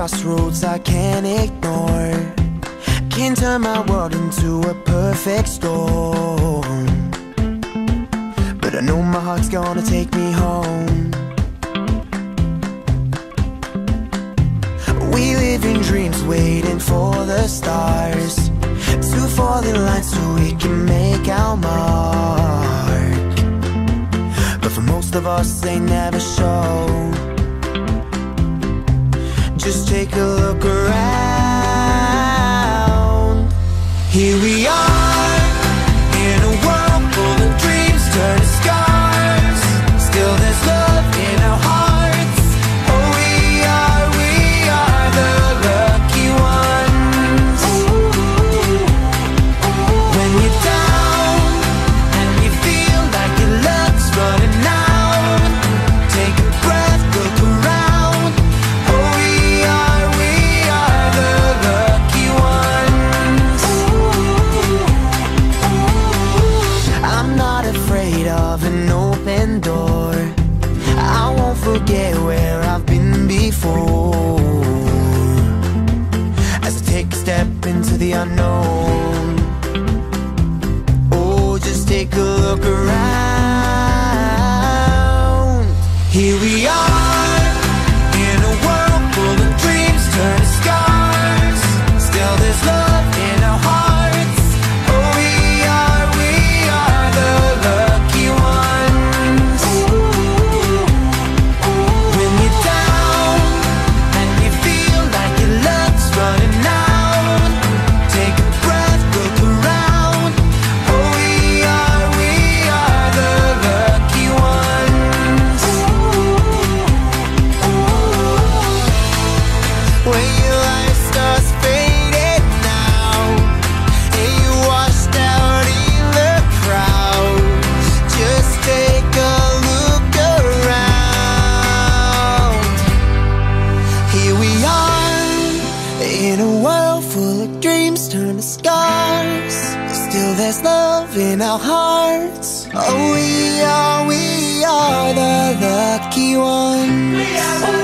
crossroads I can't ignore. Can't turn my world into a perfect storm, but I know my heart's gonna take me home. We live in dreams waiting for the stars to fall in line so we can make our mark. But for most of us they never show. Just take a look around. Here we are, in a world full of dreams turn to scars. Still there's love in our hearts. Oh, we are the lucky ones. When you're down and you feel like your luck's running out, take a breath, look around. Oh, we are the lucky ones. I'm not afraid of an open door. I won't forget where I've been before. As I take a step into the unknown, oh, just take a look around. Here we are, in a world full of dreams turn to scars. Still there's love in our hearts. Oh, we are the lucky ones. When you're down and you feel like your luck's running out, take a breath, look around. Oh, we are the lucky ones. When your life starts fading now and you washed out in the crowd, just take a look around. Here we are, in a world full of dreams turn to scars. Still there's love in our hearts. Oh, we are the lucky ones.